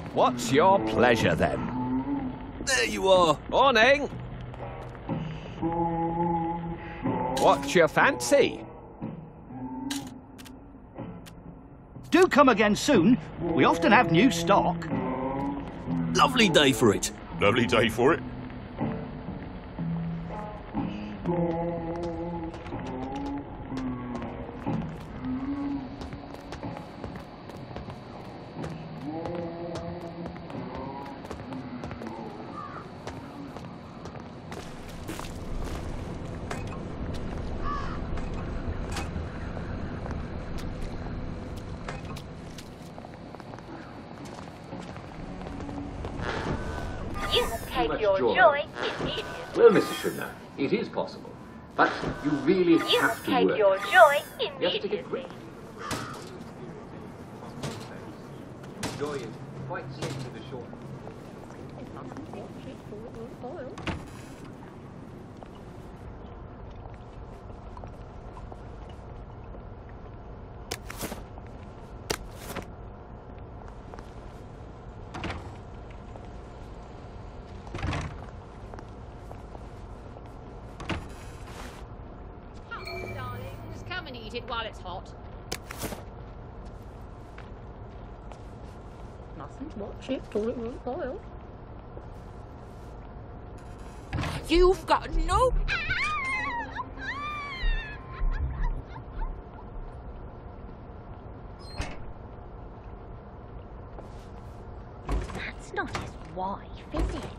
What's your pleasure, then? There you are. Morning! What's your fancy? Do come again soon. We often have new stock. Lovely day for it. Lovely day for it. You take your joy immediately. Well, Mr. Schindler, it is possible. But you really You have to take work. your joy You have to take a immediately. great... Joy is quite safe to the shore. Darlings, come and eat it while it's hot. Mustn't watch it till it won't boil. You've got no... That's not his wife, is it?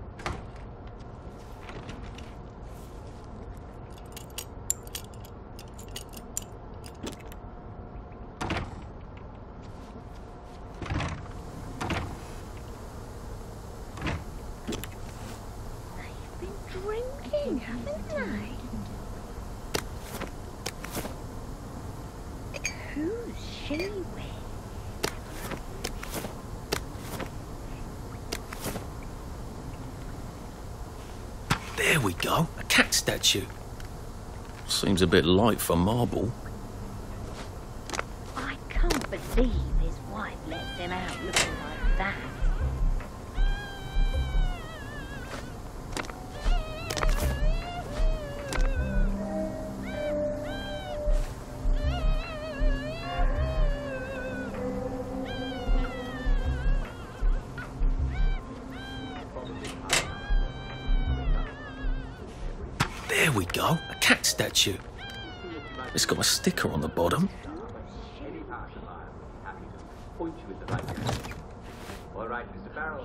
They've been drinking, haven't they? Who's she with? There we go. A cat statue. Seems a bit light for marble. I can't believe his wife left him out looking like that. There we go. A cat statue. It's got a sticker on the bottom. Any part of I am happy to point you in the right direction. All right, Mr. Farrell.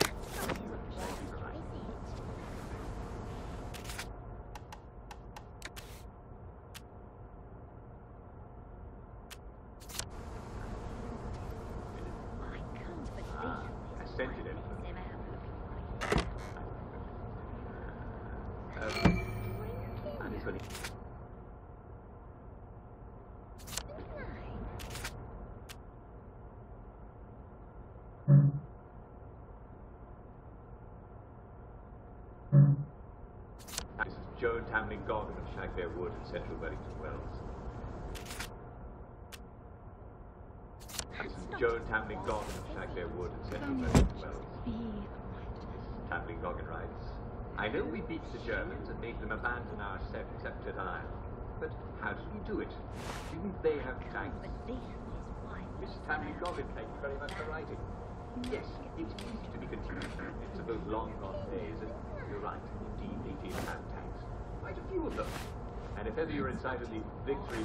I can't believe I his sent wife it in. left him out looking like that. And it's when he... This is Joe Tamlin Goggin of Shagbear Wood in central Wellington Wells. This is Joe Tamlin Goggin of Shagbear Wood in central Wellington Wells. Mrs. Tamlin Goggin writes, I know we beat the Germans and made them abandon our sceptred isle, but how did we do it? Didn't they have tanks? Mrs. Tamlin Goggin, thank you very much for writing. Yes, it's easy to be confused. It's of those long gone days, and you're right, indeed they did have tanks. Quite a few of them. And if ever you're in sight of the victory...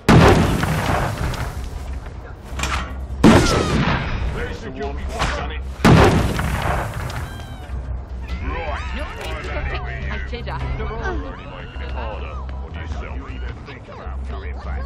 There's the one done it. Right. I did after all. You're only making it harder on yourself. You even think about coming back.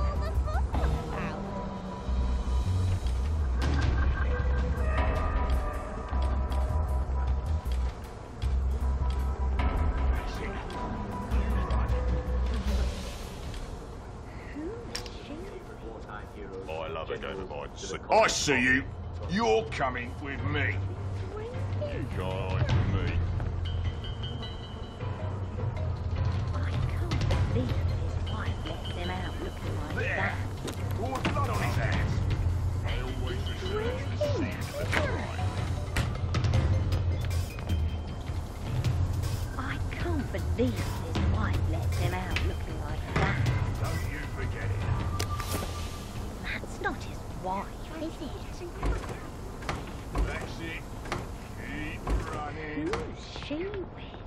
I love a game of hide and seek. I see you. You're coming with me. You can't with me. I can't believe his wife left him out looking like There. that. Poured blood on his hands. I always research the scene of the crime. believe his wife lets him out looking like that. Don't you forget it. That's not his wife, is it? That's it. Keep running. Who's she with?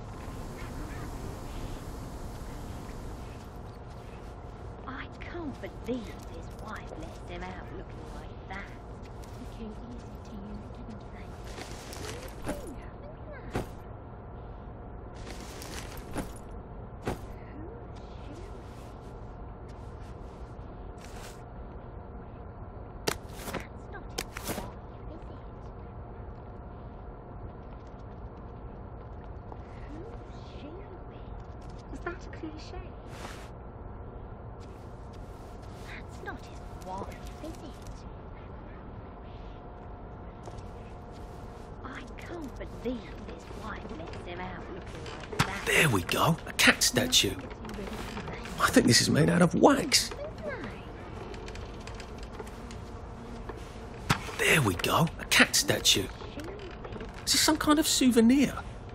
I can't believe his wife lets him out looking like that. It came easy to you, didn't they? Was that a cliche? That's not his wife, is it? I can't believe his wife lets him out looking like that. There we go, a cat statue. I think this is made out of wax. There we go, a cat statue. Is this some kind of souvenir?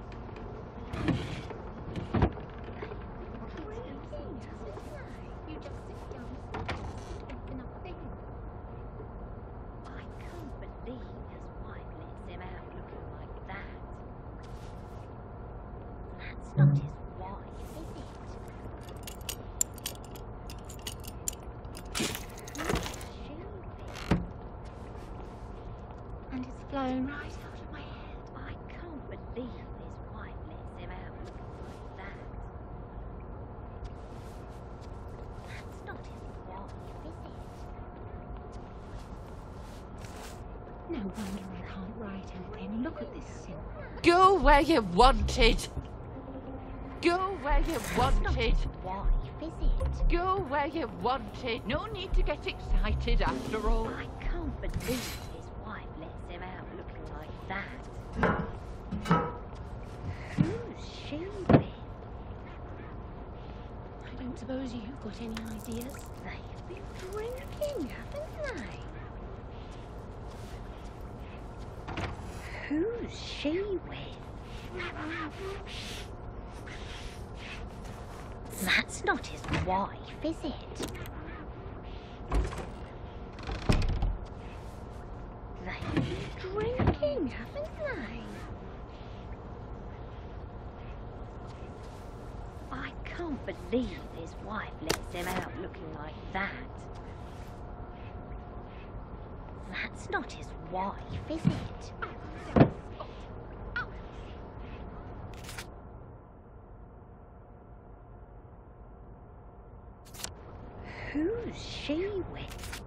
I can't believe his wife lets him out looking like that. That's not his wife, is it? And it's flown right out of my head. I can't believe his wife lets him out looking like that. That's not his wife, is it? No wonder I can't write anything. Look at this sin. Go where you're wanted. Go where you're That's not wanted. his wife, is it? Go where you're wanted. No need to get excited after all. I can't believe his wife lets him out looking like that. Who's she with? I don't suppose you've got any ideas? They've been drinking, haven't they? Who's she with? That's not his wife, is it? They've been drinking, haven't they? I can't believe his wife lets him out looking like that. That's not his wife, is it? Who's she with?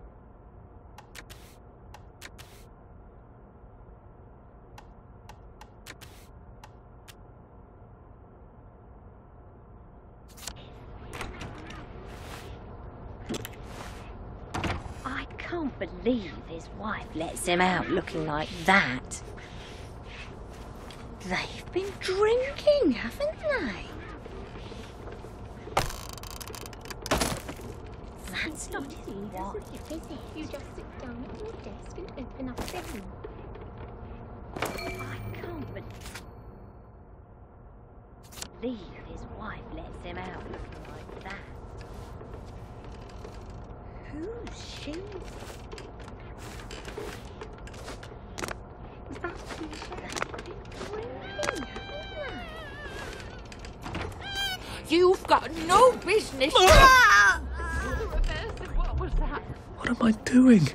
I can't believe his wife lets him out looking like that. They've been drinking, haven't they? That's not his wife, is it? You just sit down at your desk and open up a pen. I can't believe his wife lets him out looking like that. Who's she? Was that a cliche? Drinking, haven't You've got no business. What was that? What am I doing?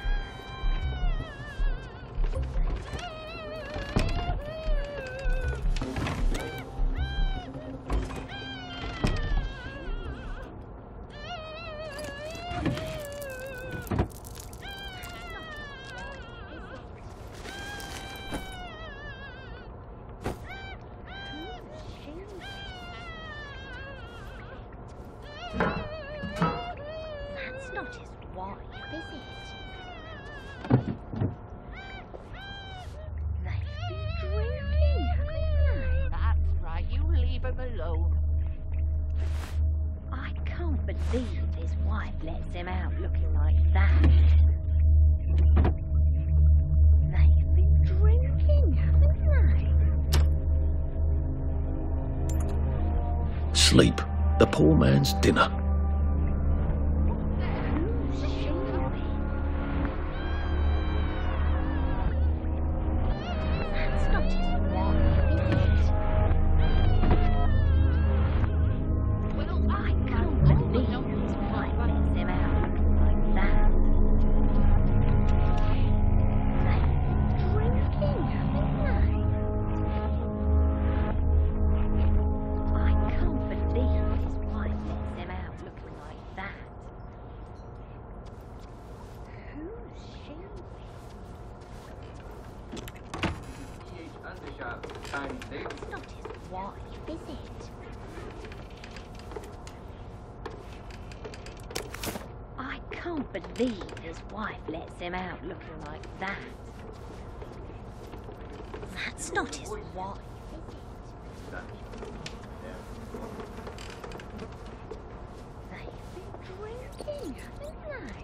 That's not his wife, is it? They've been drinking, haven't they? That's right. You leave him alone. I can't believe his wife lets him out looking like that. They've been drinking, haven't they? sleep. The poor man's dinner. That's not his wife, is it? Well, I can't believe his wife lets him out looking like that. They've been drinking, haven't they? I can't believe his wife lets him out looking like that. Who's she with? That's not his wife, is it? I can't believe his wife lets him out looking like that. That's not his wife, is it? They've been drinking, haven't they?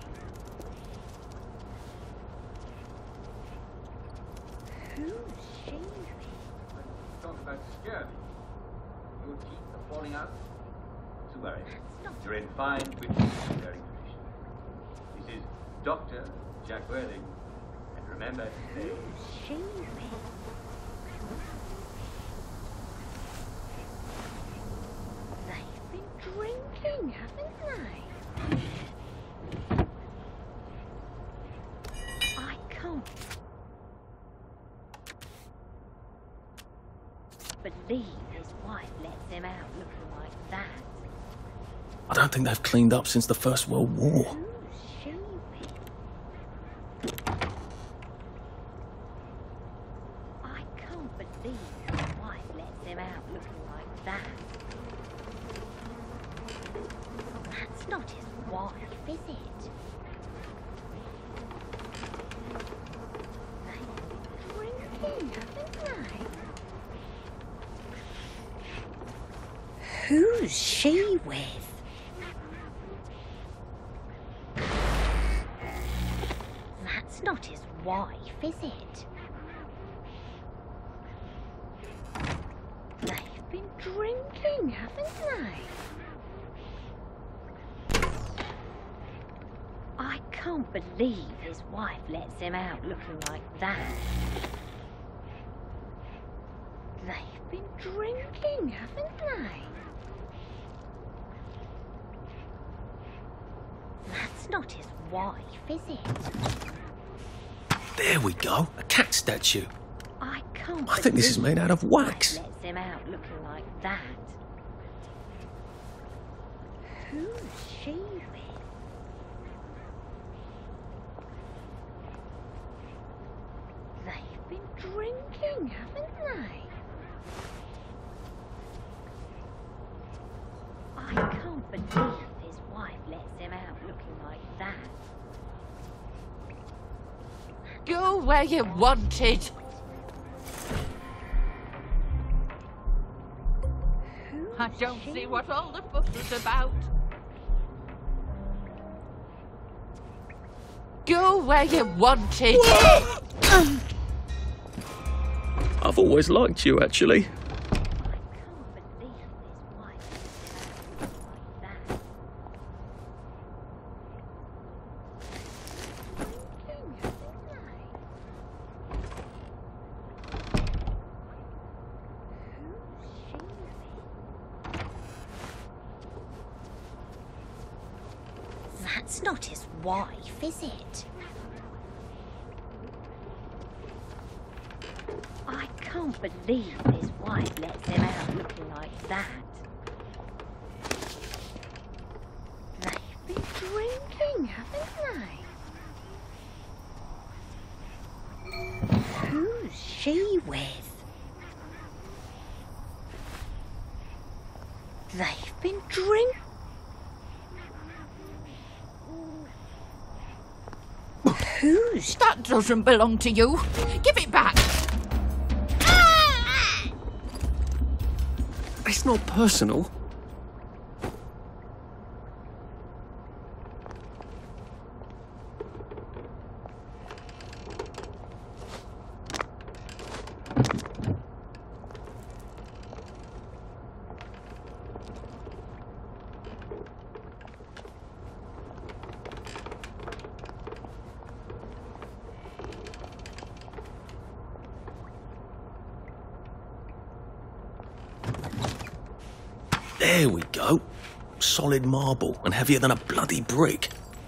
Who's she with? Talk about scurvy. Your teeth are falling out. Not to worry. You're in fine veterinary condition. This is Dr. Jack Worthing. And remember to stay. Who's she with? They've been drinking, haven't they? I can't believe his wife lets him out looking like that. I don't think they've cleaned up since the First World War. Who's she with? I can't believe his wife lets him out looking like that. That's not his wife, is it? They've been drinking, haven't they? Who's she with? That's not his wife, is it? They've been drinking, haven't they? I can't believe his wife lets him out looking like that. They've been drinking, haven't they? That's not his wife, is it? There we go. A cat statue. I can't I think this is believe made out of his wife wax. lets him out looking like that. Who's she with? They've been drinking, haven't they? I can't believe his wife lets him out looking like that. Go where you're wanted. I don't see what all the fuss is about. Go where you're wanted. I've always liked you, actually. I can't believe his wife lets him out looking like that. Drinking, haven't they? Who's she with? That's not his wife, is it? I can't believe his wife lets him out looking like that. They've been drinking, haven't they? Who's she with? They've been drinking. Who's That doesn't belong to you. Give it back. It's not personal. There we go. Solid marble and heavier than a bloody brick.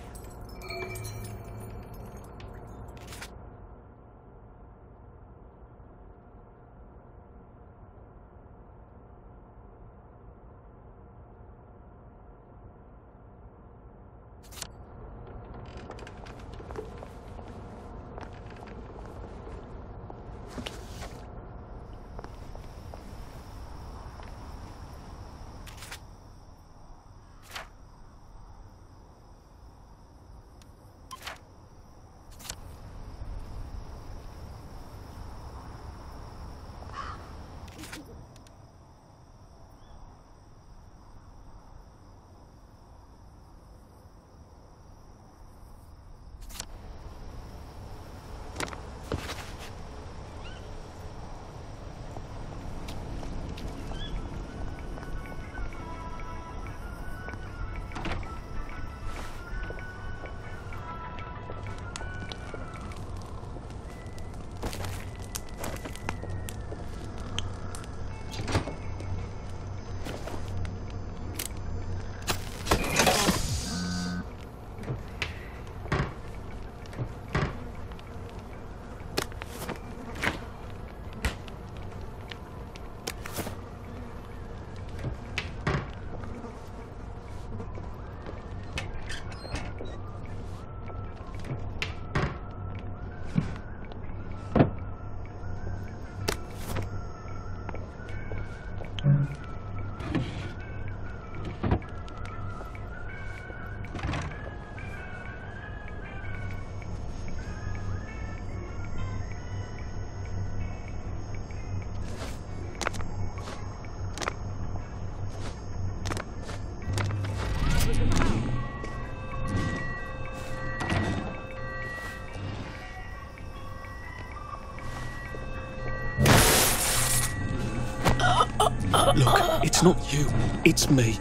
Look, it's not you, it's me.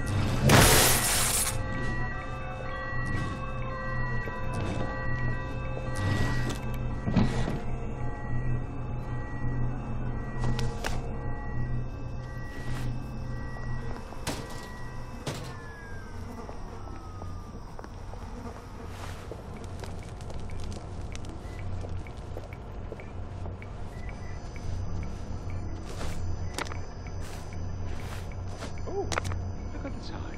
Oh, look at the time.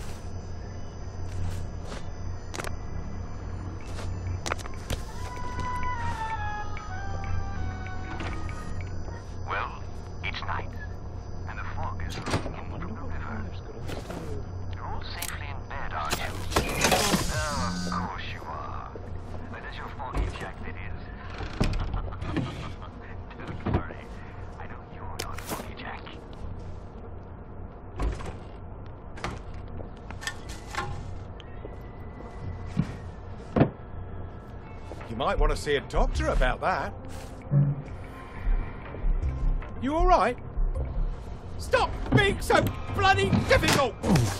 Well, it's night, and the fog is rolling in from the river. You're all safely in bed, aren't you? Oh, of course you are. But does your foggy jack, that is? Don't worry. I know you're not foggy jack. You might want to see a doctor about that. You all right? Stop being so bloody difficult!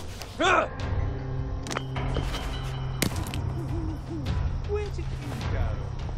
Where did you go?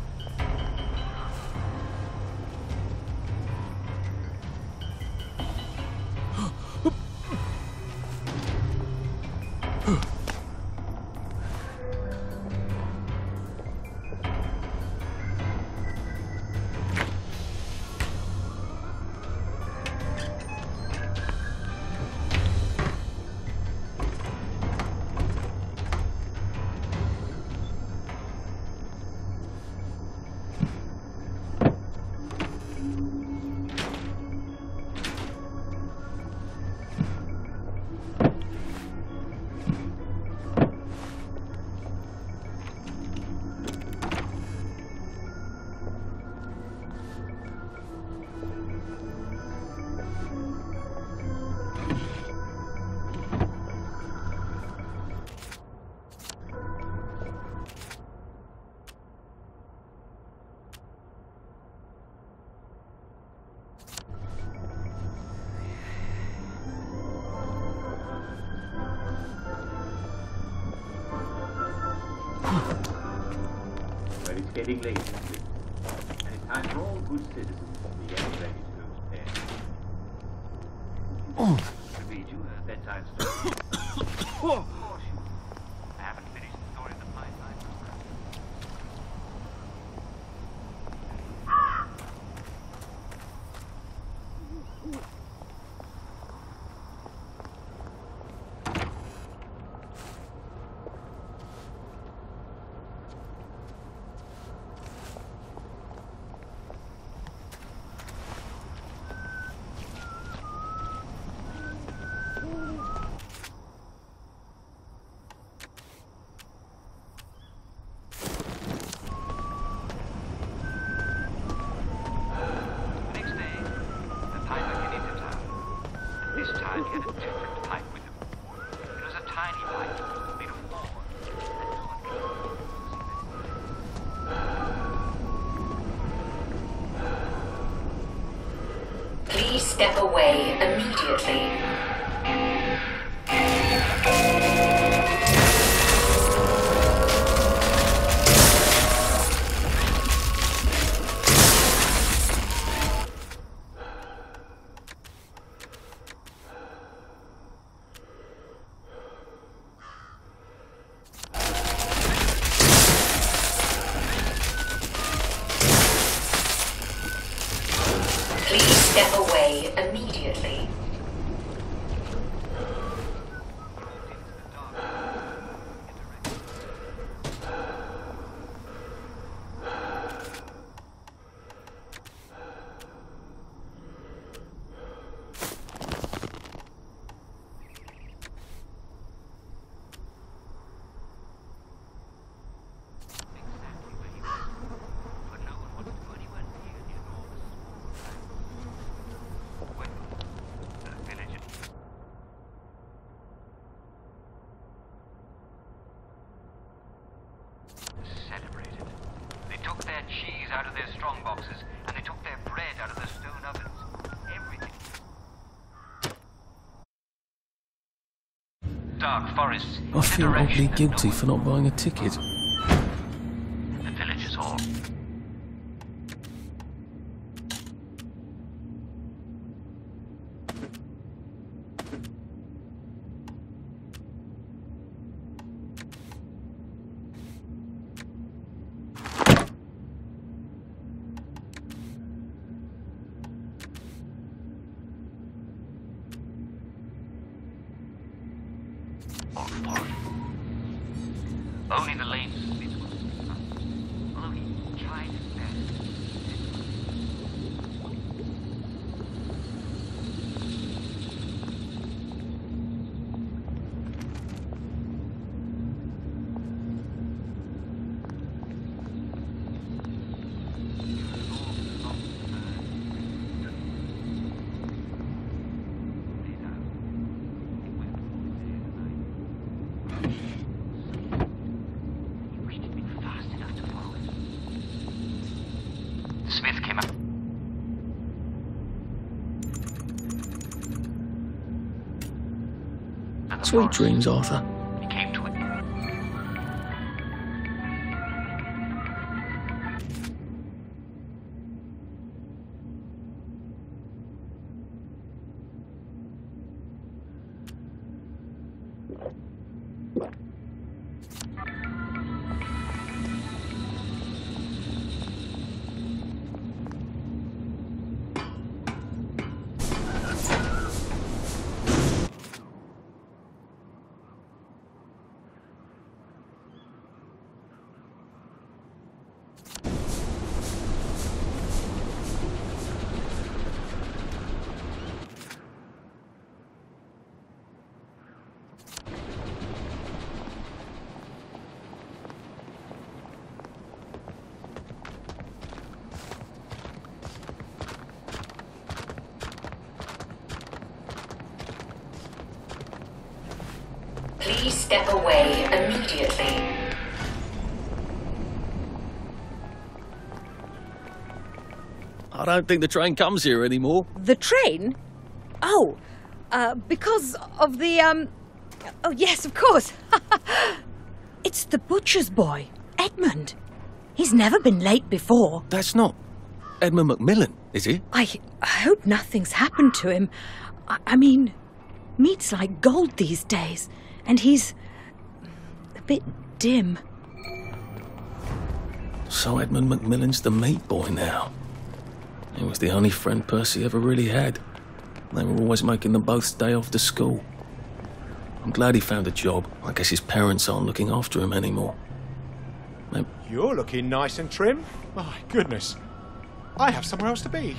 Well, it's getting late, and it's time for all good citizens to be getting ready to go to bed. Read you bedtime story. Of course you I haven't finished the story of the pipeline. Please step away immediately. Please step away immediately. Celebrated. They took their cheese out of their strong boxes, and they took their bread out of the stone ovens. Everything. Dark forests. I feel oddly guilty for not buying a ticket. The villagers all. Only the lane Smith was although he tried his best. Smith came up. Sweet dreams, Arthur. He came to it. Please step away immediately. I don't think the train comes here anymore. The train? Oh, because of the, Oh, yes, of course. It's the butcher's boy, Edmund. He's never been late before. That's not Edmund Macmillan, is it? I hope nothing's happened to him. I mean, Meat's like gold these days, and he's a bit dim. So Edmund Macmillan's the meat boy now. He was the only friend Percy ever really had. They were always making them both stay off to school. I'm glad he found a job. I guess his parents aren't looking after him anymore. You're looking nice and trim. My goodness. I have somewhere else to be.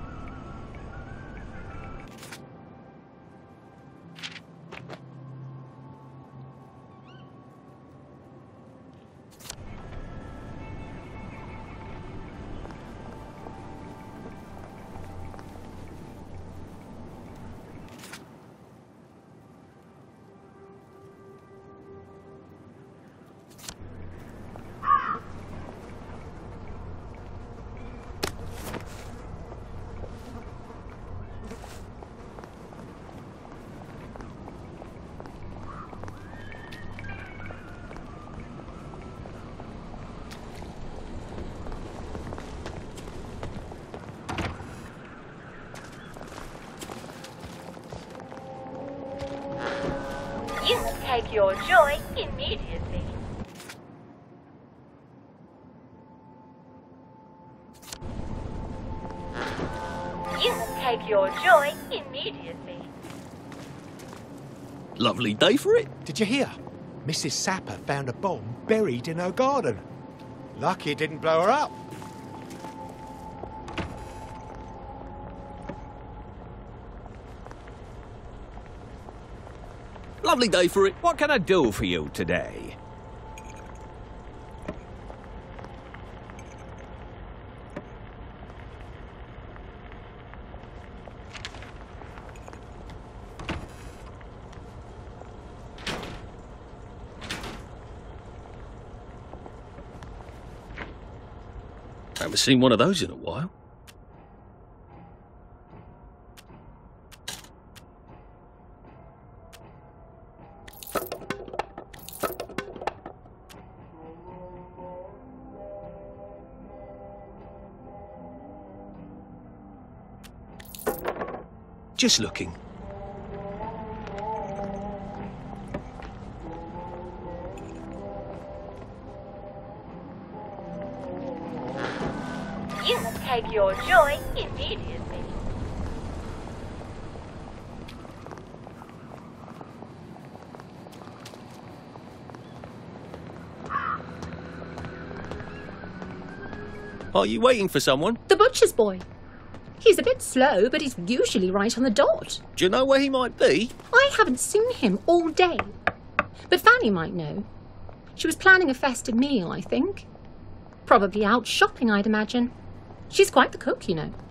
You take your joy immediately. You take your joy immediately. Lovely day for it. Did you hear? Mrs. Sapper found a bomb buried in her garden. Lucky it didn't blow her up. Lovely day for it. What can I do for you today? Haven't seen one of those in a while. Just looking. You take your joy immediately. Are you waiting for someone? The butcher's boy. He's a bit slow, but he's usually right on the dot. Do you know where he might be? I haven't seen him all day. But Fanny might know. She was planning a festive meal, I think. Probably out shopping, I'd imagine. She's quite the cook, you know.